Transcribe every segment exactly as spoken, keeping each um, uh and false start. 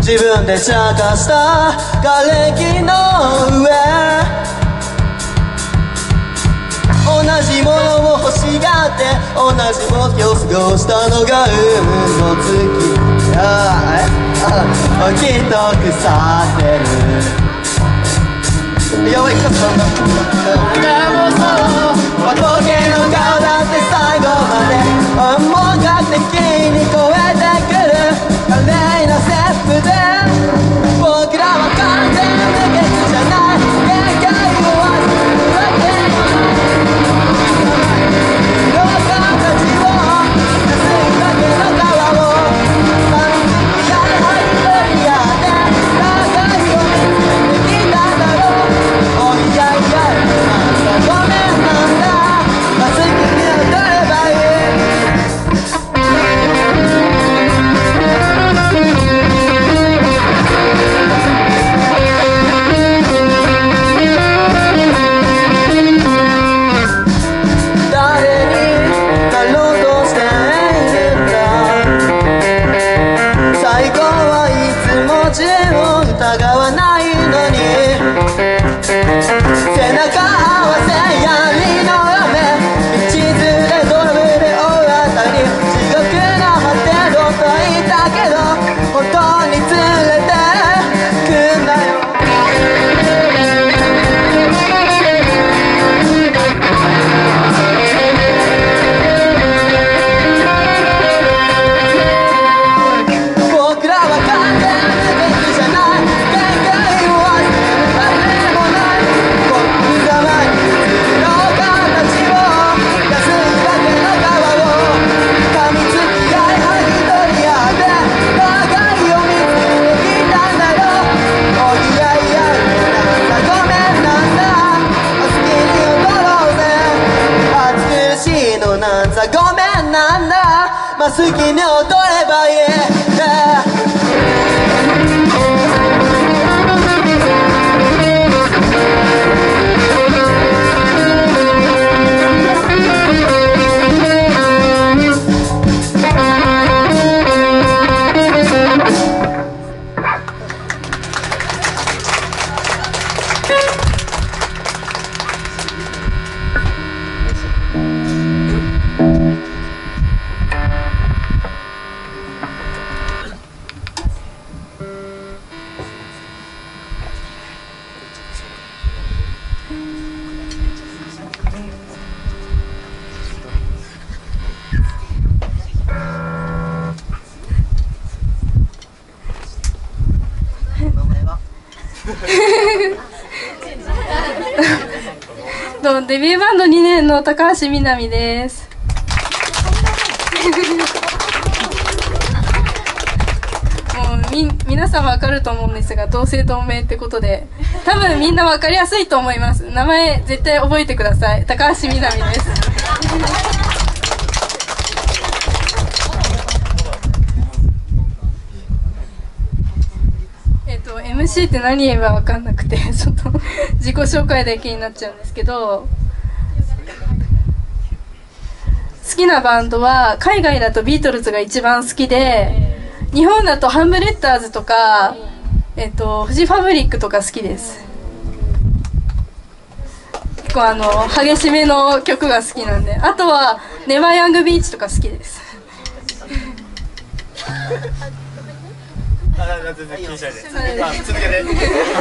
自分で茶化した瓦礫の上、同じものを欲しがって同じ目標を過ごしたのが運の月、ああきっと腐ってる。やばいかったんだ。でもそう仏の顔だって最後まで本格的に超えてくる華麗なステップで、僕らは完全無欠じゃない限界を忘れてローカーたちを安いだけの川を噛みつきやはり取り合って高いを見つけてきたんだろう。おいやいやなんだごめんなんだ、まあ、好きに踊ればいい。自分を疑わないのに背中合わせ槍の雨、道連れドラムで大当たり、地獄の果てどと言ったけど本当に連れてくんだよ。僕らは完全ごめんなんだ、まあ、好きに踊ればいい、デビューバンドにねんの高橋みなみです。もうみ皆さんわかると思うんですが、同姓同名ってことで多分みんなわかりやすいと思います。名前絶対覚えてください。高橋みなみです。エムシー って何言えば分かんなくてちょっと自己紹介だけになっちゃうんですけど、好きなバンドは海外だとビートルズが一番好きで、日本だとハンブレッダーズとか、えっと、フジファブリックとか好きです。結構あの激しめの曲が好きなんで、あとはネバーヤングビーチとか好きです。 あ、全然気にしないで。あ、続けて。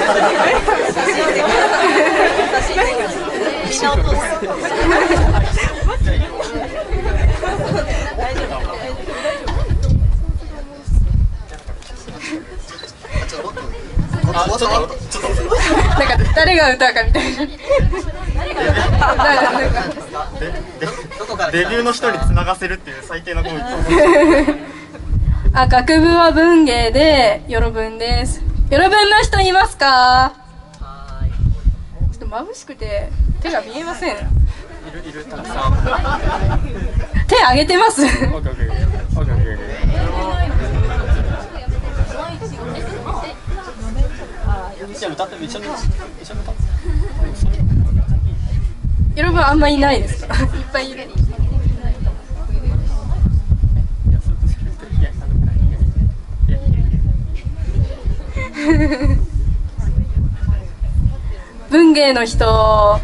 あ、ちょっと、ちょっと。 なんか誰が歌うかみたいな。 デビューの人に繋がせるっていう最低なコメント。 あ、学部は文芸でよろぶんです。よろぶんの人いますか？ちょっと眩しくて手が見えません。いるいるたくさん。 手挙げてます。よろぶんあんまいないですか？いっぱいいる。 文芸の人、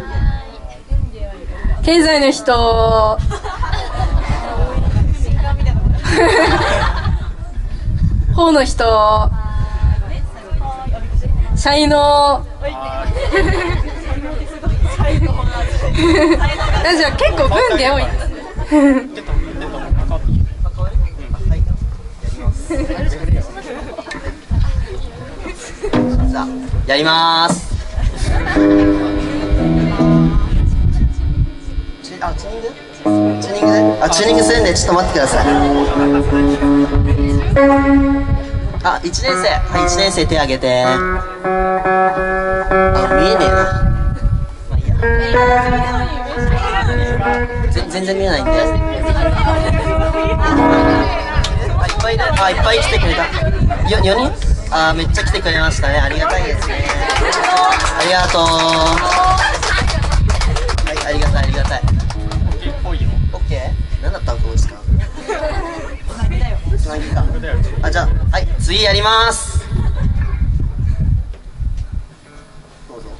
経済の人、法の人、社員のじゃあ結構文芸多いさあやりまーす。あ、チューニング？チューニングで？あ、チューニングするんでちょっと待ってください。あ、いちねん生、はい、いちねん生手挙げて。あ、見えねえな。まあいいや。ぜ全然見えないんで。あ、いっぱいいる。あ、いっぱい来てくれた。よ、よにん？あ、めっちゃ来てくれましたね。ありがたいですね。ありがとう。はい、ありがたい、ありがたい。オッケー？何だったのこいつか。つなぎか。あ、じゃあ、はい、次やります。どうぞ。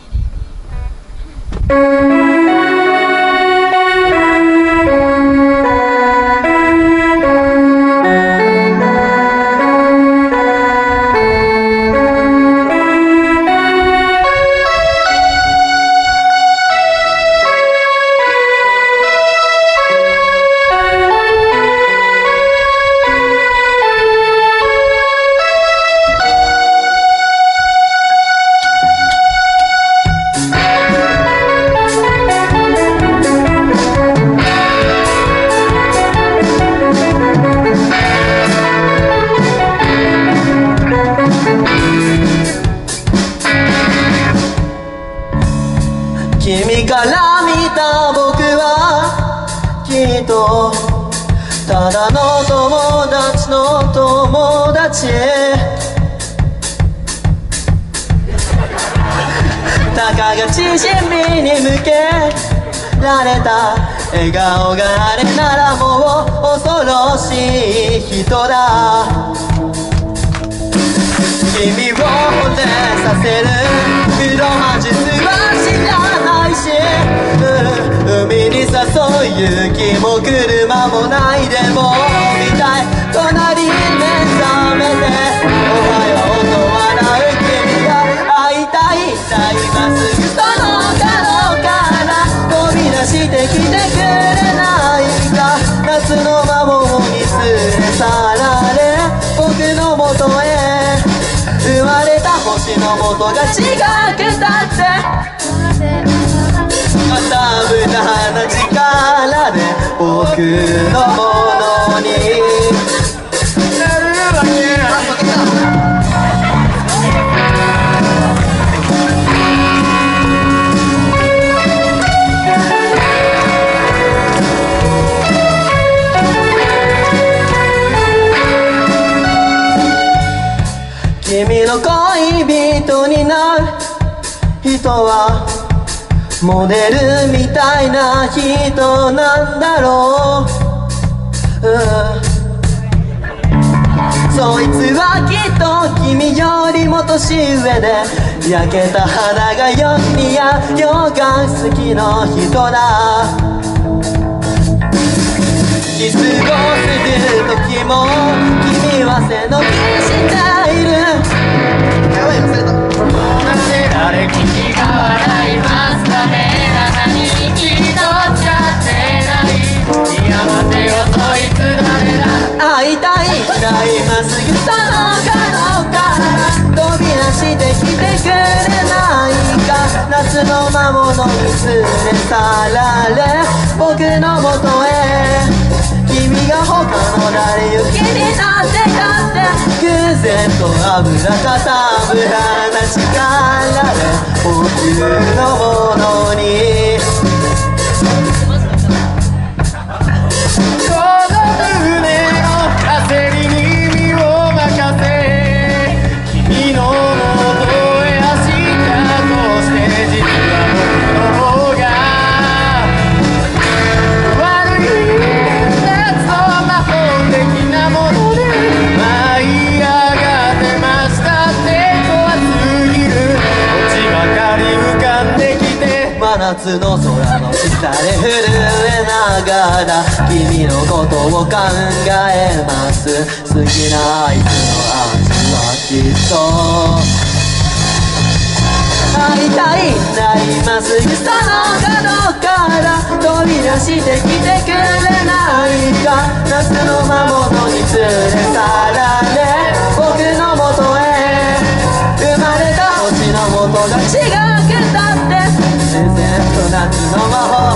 君から見た僕はきっとただの友達の友達。たかが縮みに向けられた笑顔があれならもう恐ろしい人だ。君を惚れさせる黒魔術は知らないし、海に誘う勇気も車もないでも見たい。隣に目覚めておはようと笑う君が会いたい。今すぐその角から飛び出してきてくれないか。夏の魔法に連れ去られ僕のもとへ生まれた星の元が違くたってまた無駄な力で僕のものになるわけない。君の恋人になる人はモデルみたいな人なんだろう、うん、そいつはきっと君よりも年上で焼けた肌がよ似合う洋画好きの人だ。キスをする時も君は背伸びしている。やばい忘れた。誰君が笑いますかね。何に気取っちゃってない。いや待てよそいつ誰だ。会いたい今すぐその角から飛び出してきてくれないか。夏の魔物に連れ去られ僕のもとへ君が他の誰よ気になってたって偶然と油かたぶらな力で僕のものにこの胸の焦りに身を任せ君のもとへ走ったとして実は僕の方が悪い魔法的なもので舞い上がってましたって夏の空の下で震えながら君のことを考えます。好きなアイスの味はきっと会いたいんだ今すぐその角から飛び出してきてくれないか。夏の魔物に連れ去られ僕の元へ生まれた星の元が違くたって自然と夏の魔法